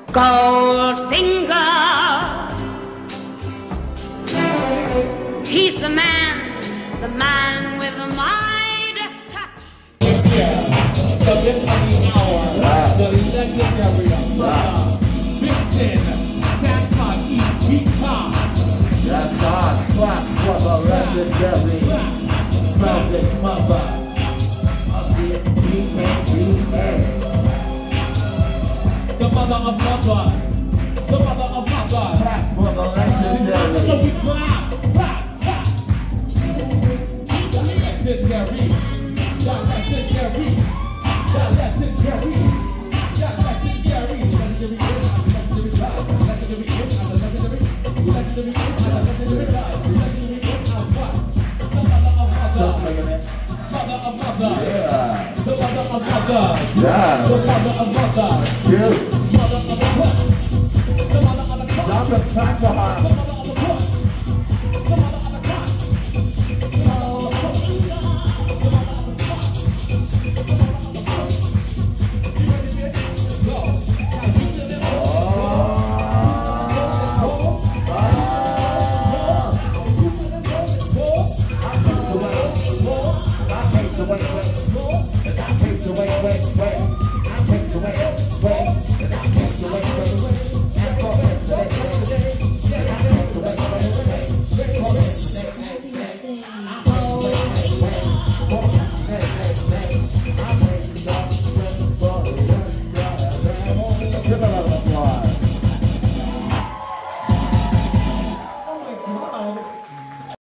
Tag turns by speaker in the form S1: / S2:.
S1: Goldfinger, he's the man with the Midas touch.
S2: Yeah, the midnight hour, the legendary Motha Vixen, Santa Evita.
S3: That's our clap for the legendary Motha TKBA.
S2: The mother of mothers, the mother of mothers.
S3: Clap for the legendary.
S2: So we clap, clap, clap. The legendary, the legendary, the legendary, the legendary,